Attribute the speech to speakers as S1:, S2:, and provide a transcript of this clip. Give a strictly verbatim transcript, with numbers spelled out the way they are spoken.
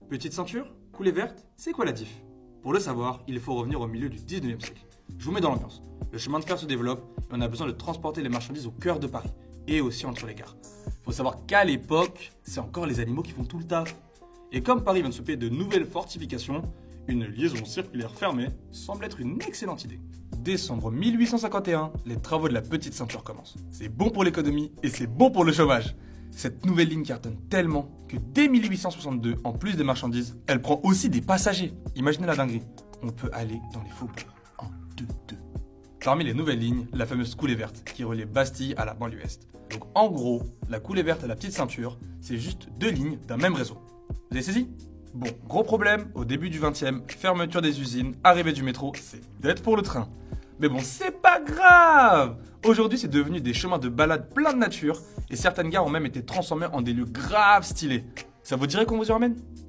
S1: Petite ceinture, coulée verte, c'est quoi la diff? Pour le savoir, il faut revenir au milieu du dix-neuvième siècle. Je vous mets dans l'ambiance. Le chemin de fer se développe et on a besoin de transporter les marchandises au cœur de Paris et aussi entre les gares. Faut savoir qu'à l'époque, c'est encore les animaux qui font tout le taf. Et comme Paris vient de se payer de nouvelles fortifications, une liaison circulaire fermée semble être une excellente idée. Décembre mille huit cent cinquante et un, les travaux de la petite ceinture commencent. C'est bon pour l'économie et c'est bon pour le chômage. Cette nouvelle ligne cartonne tellement que dès mille huit cent soixante-deux, en plus des marchandises, elle prend aussi des passagers. Imaginez la dinguerie. On peut aller dans les faubourgs en deux deux. Parmi les nouvelles lignes, la fameuse coulée verte qui relie Bastille à la banlieue est. Donc en gros, la coulée verte et la petite ceinture, c'est juste deux lignes d'un même réseau. Vous avez saisi? Bon, gros problème, au début du vingtième, fermeture des usines, arrivée du métro, c'est dead pour le train. Mais bon, c'est pas grave! Aujourd'hui, c'est devenu des chemins de balade plein de nature et certaines gares ont même été transformées en des lieux graves stylés. Ça vous dirait qu'on vous y emmène?